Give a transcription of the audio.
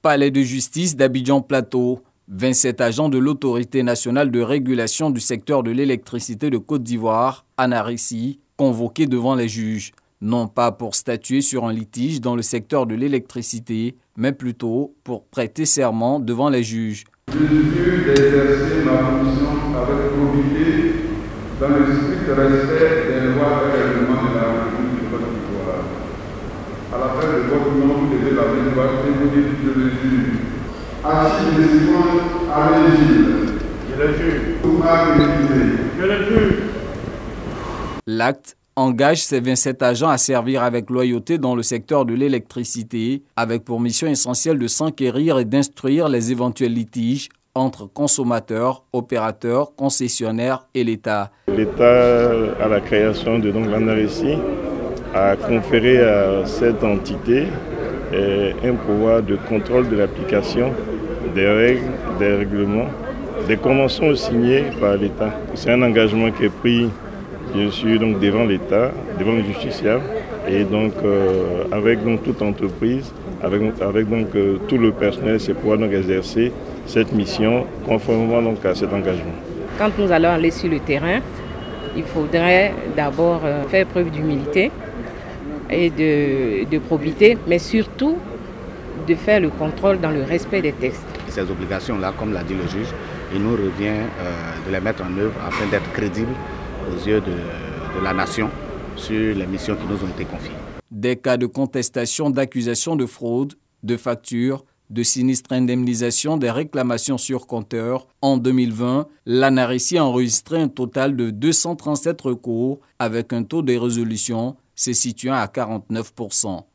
Palais de justice d'Abidjan Plateau, 27 agents de l'Autorité nationale de régulation du secteur de l'électricité de Côte d'Ivoire, ANARECI, convoqués devant les juges, non pas pour statuer sur un litige dans le secteur de l'électricité, mais plutôt pour prêter serment devant les juges. Je jure d'exercer ma fonction avec probité dans le strict respect des lois et règlements de la République de Côte d'Ivoire. À la fin de votre nom, vous devez la mémoire et vous dites je le jure. Achille de Simon Amélie. Je le jure. Je le jure. L'acte engage ces 27 agents à servir avec loyauté dans le secteur de l'électricité, avec pour mission essentielle de s'enquérir et d'instruire les éventuels litiges entre consommateurs, opérateurs, concessionnaires et l'État. L'État, à la création de l'ANARECI, a conféré à cette entité un pouvoir de contrôle de l'application des règles, des règlements, des conventions signées par l'État. C'est un engagement qui est pris, bien sûr, donc, devant l'État, devant le justiciable, et donc avec donc, toute entreprise, avec donc, tout le personnel, c'est pouvoir donc, exercer cette mission conformément donc, à cet engagement. Quand nous allons aller sur le terrain, il faudrait d'abord faire preuve d'humilité et de probité, mais surtout de faire le contrôle dans le respect des textes. Ces obligations-là, comme l'a dit le juge, il nous revient de les mettre en œuvre afin d'être crédibles aux yeux de la nation sur les missions qui nous ont été confiées. Des cas de contestation, d'accusation de fraude, de facture, de sinistre indemnisation, des réclamations sur compteur. En 2020, l'ANARECI a enregistré un total de 237 recours avec un taux de résolution se situant à 49%.